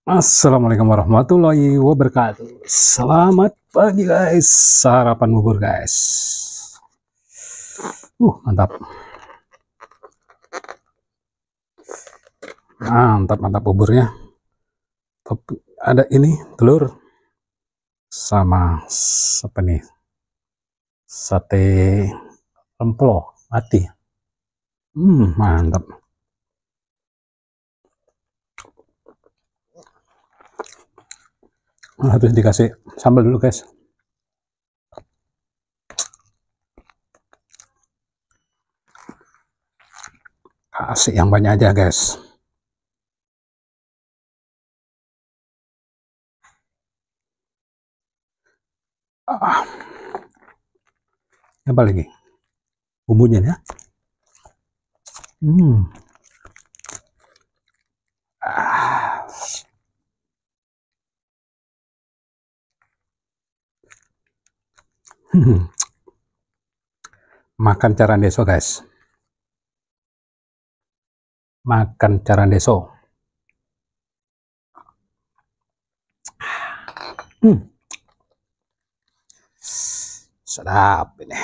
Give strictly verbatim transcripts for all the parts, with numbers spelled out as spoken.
Assalamualaikum warahmatullahi wabarakatuh. Selamat pagi guys, sarapan bubur guys. Uh, mantap. Mantap, mantap buburnya. Tapi ada ini telur sama apa nih? Sate emplo mati. Hmm, mantap. Harus dikasih sambal dulu guys. Kasih yang banyak aja guys. Ah. Apa lagi? Bumbunya ya. Hmm. Ah. Hmm. Makan cara deso guys. Makan cara deso. Hmm. Sedap ini.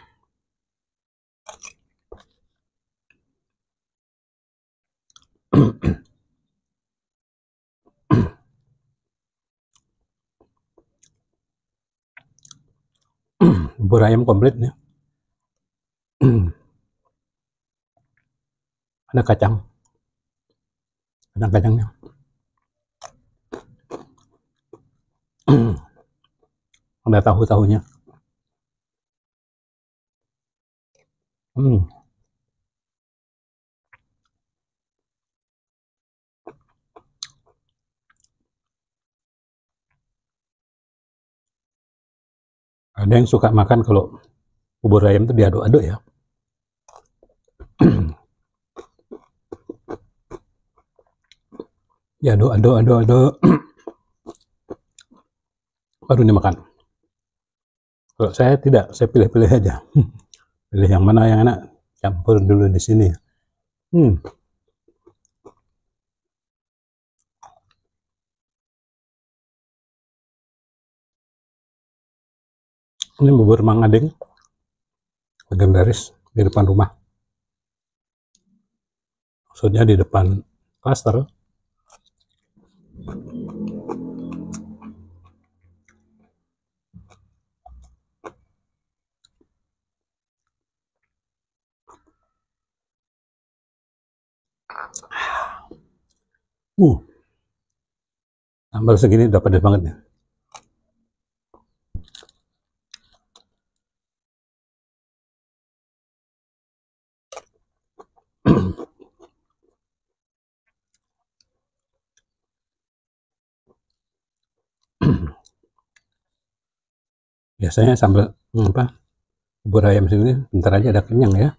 Bubur ayam komplit nih. Ada kacang, kacang-kacangnya. Ada tahu-tahunya. Hmm. Ada yang suka makan kalau bubur ayam itu diaduk-aduk ya. Diaduk-aduk, aduk-aduk. Baru dimakan. Kalau saya tidak, saya pilih-pilih aja. Pilih yang mana yang enak, campur dulu di sini. Hmm. Ini bubur Mang Ading, legendaris di depan rumah. Maksudnya di depan klaster. Uh, sambal segini udah pedas banget ya. Biasanya sambal hmm, apa bubur ayam sini bentar aja ada kenyang ya.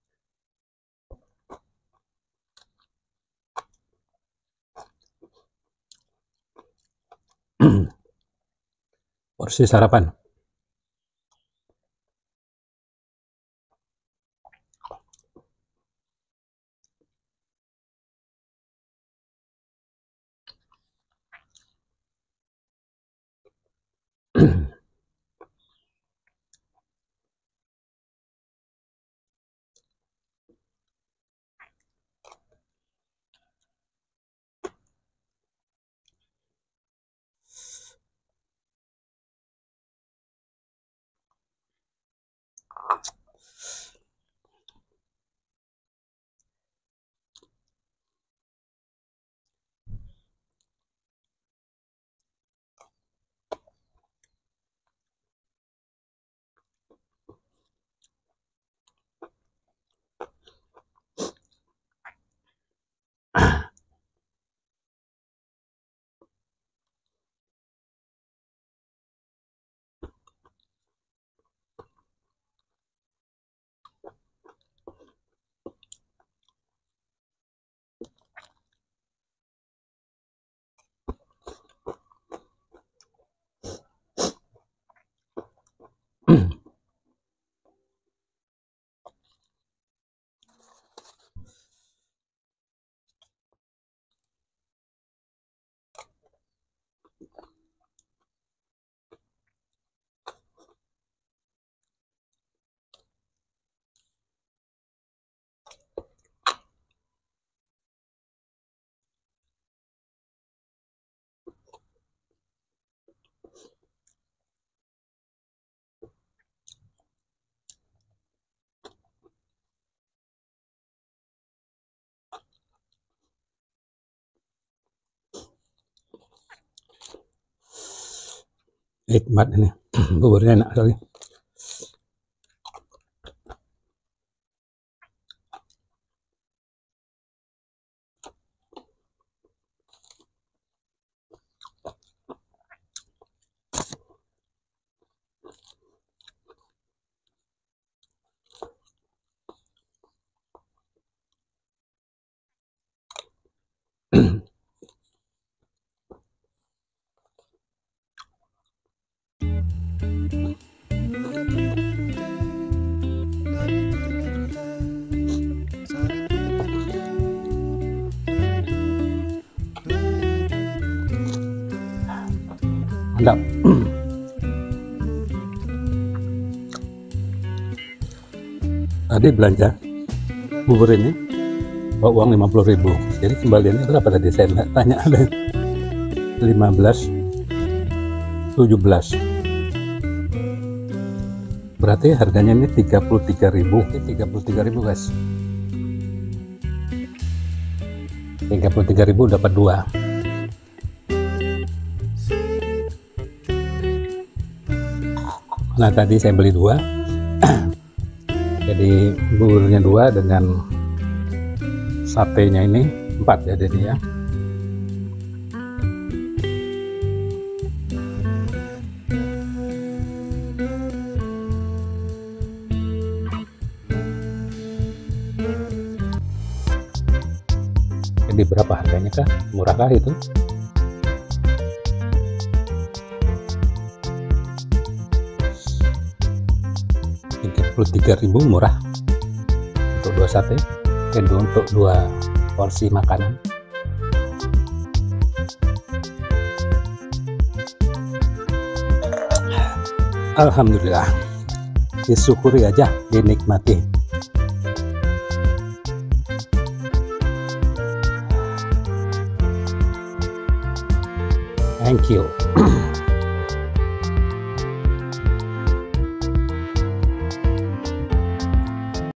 Porsi sarapan. Nikmat ini. Buburnya enak sekali. Mantap. Tadi belanja bubur ini bawa uang lima puluh ribu, jadi kembaliannya berapa tadi saya nggak tanya. Lima belas tujuh belas, berarti harganya ini tiga puluh tiga ribu. tiga puluh tiga ribu guys, tiga puluh tiga ribu dapat dua. Nah tadi saya beli dua, jadi buburnya dua dengan satenya ini empat ya jadi ya. Jadi berapa harganya kah? Murah kah itu? tiga puluh tiga ribu murah untuk dua sate dan untuk dua porsi makanan. Alhamdulillah, disyukuri aja, dinikmati. Thank you.